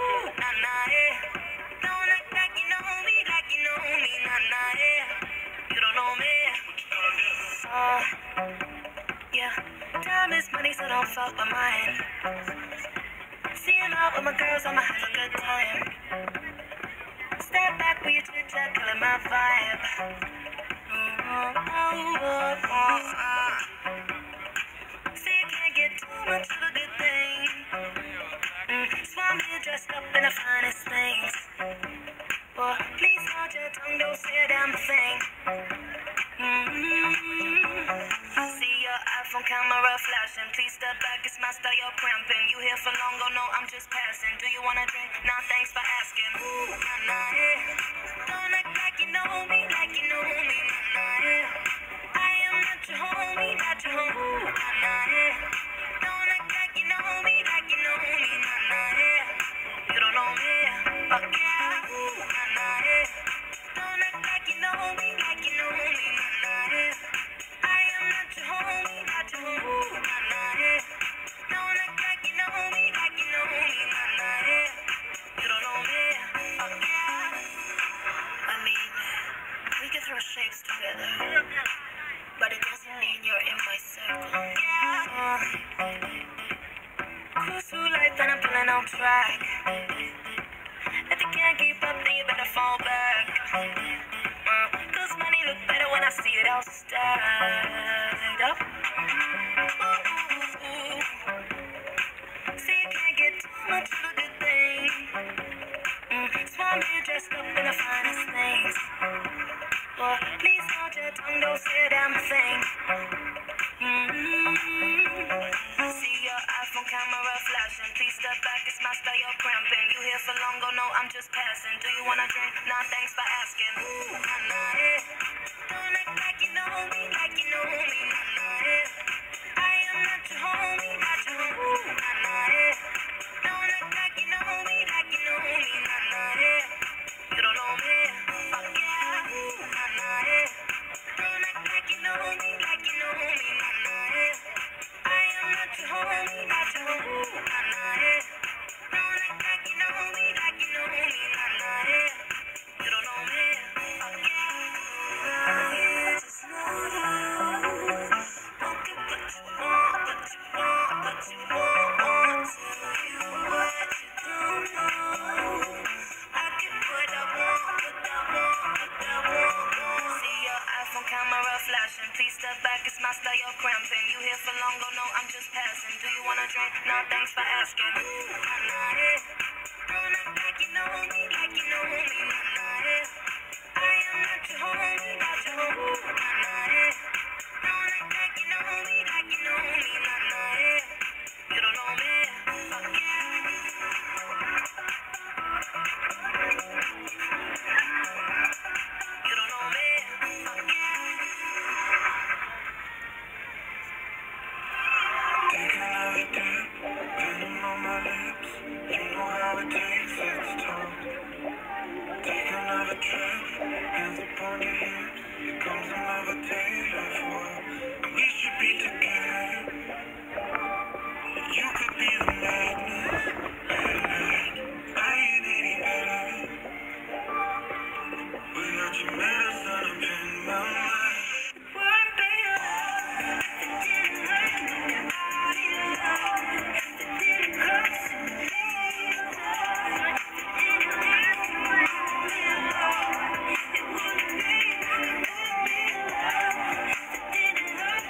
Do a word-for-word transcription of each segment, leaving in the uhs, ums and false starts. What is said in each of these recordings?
ooh, nah, nah, yeah. Don't act like you know me, like you know me, nah, nah, yeah. You don't know me. Uh, yeah. Time is money, so don't fuck with mine. Seeing out with my girls, I'ma have a good time. Step back with your chit chat, killing my vibe. Mm-hmm. Oh, oh, oh, oh. See, you can't get too much of a good thing. Mm, so I'm here dressed up in the finest things. But please hold your tongue, don't say a damn thing. Mm-hmm. See your iPhone camera flashing. Please step back, it's my style, you're cramping. You here for long, oh no, I'm just passing. Do you wanna drink? Nah, thanks for asking. Ooh, nah, nah, yeah. Don't act like you know me, like you know me, nah, nah, yeah. I am not your homie, not your homie, ooh, nah, nah, yeah. Don't act like you know me, like you know me, nah, nah, yeah. You don't know me, fuck yeah, ooh, nah, nah, yeah. Don't act like you know me, like you know me, nah, nah, yeah. I am not your homie, not your homie, ooh, nah, nah, yeah. Don't act like you know me, like you know me, nah, nah, yeah. You don't know me, fuck yeah. I mean, we can throw shapes together, but it doesn't mean you're in my circle. Yeah. Uh, cruise through life and I'm feeling on track. If you can't keep up, then you better fall back. Uh, Cause money look better when I see it all stacked up. Ooh. See, you can't get too much of a good thing. Mm, so I'm here dressed up in the finest things. But please hold your tongue, don't say a damn thing. Mm-hmm. See your iPhone camera flashing. Please step back, it's my style, you're cramping. You here for long, oh no, I'm just passing. Do you wanna drink? Nah, thanks for asking. Ooh, nah, nah, yeah. Don't act like you know me, like you know me, nah, nah, yeah. I am not your homie, not your homie, ooh, nah, nah, yeah. Don't act like you know me, like you know me, nah, nah, yeah. You don't know me, fuck yeah, ooh, nah, nah, yeah. Don't act like you know me, like you know me, nah, nah, yeah. I am not your homie, not your homie, ooh, nah, nah, yeah. Don't act like you know me, like you know me, nah, nah, yeah. You don't know me, fuck yeah. Yeah, just know don't get what you want, what you want, what you want. Tell you what you don't know. I can put I want, put I want, put I want. See your iPhone camera flashing. Please step back, it's my style, you're cramping. You here for long, oh no, I'm just passing. Do you wanna drink? Nah, thanks for asking. Ooh, nah, nah, yeah. Don't act like you know me, like you know me, nah, nah, yeah. I am not your homie, not your homie, ooh, nah, nah, yeah. Don't act like you know me, like you know me, nah, nah, yeah. You don't know me, fuck yeah. You don't know me, fuck yeah. Take another dip, venom on my lips. You know how it tastes, it's tough. Take another trip, hands upon your hips. Here comes another day of work, and we should be together. You could be the madness, and I ain't any better. Without your medicine, I'm in my mind. One day I didn't like nobody alive. It didn't come to me. It didn't leave me alone. It wouldn't be, it wouldn't be alive. It didn't hurt.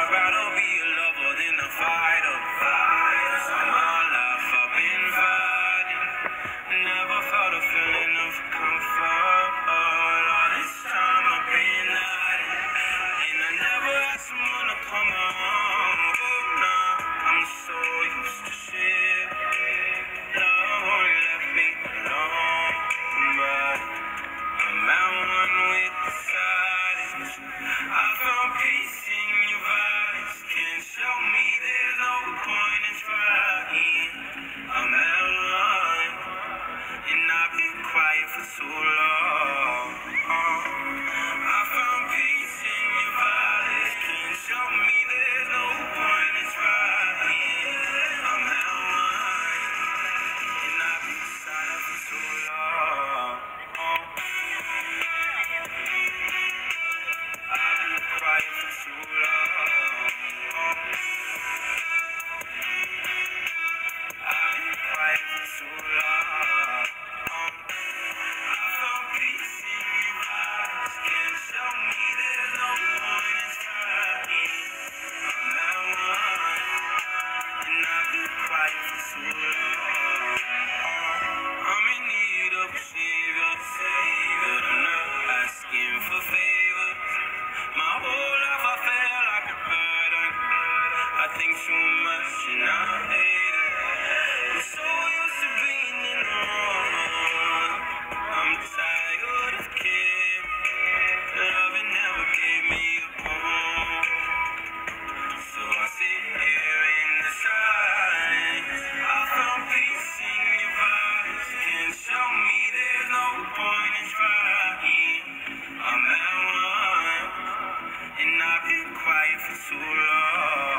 I'd rather be a lover than a fighter. Cause all my life I've been fighting. Never felt a feeling of comfort. All this time I've been hiding. And I never had someone to come home. Oh, nah, I'm so used to shit. Love only left me alone. But I'm at one with the silence. I found peace in your violence. Can't show me there's no point in trying. I'm at one, and I've been quiet for so long. I found peace in your violence. Can't show me there's no point in trying. I'm at one, and I've been silent for so long. I've been quiet for too long. I've been quiet for too long. I found peace in your eyes. Can't show me there's no point in trying. I'm at one, and I've been quiet for too long. I'm in need of a savior, savior. I'm not asking for favors. My whole life I felt like a burden. I think too much and I hate it. I'm so used to being in the wrong. I'm tired of caring. Loving never gave me a home. So I sit here in the silence. I found peace in your vibes. Can't show me there's no point in trying. I'm at one, and I've been quiet for too long.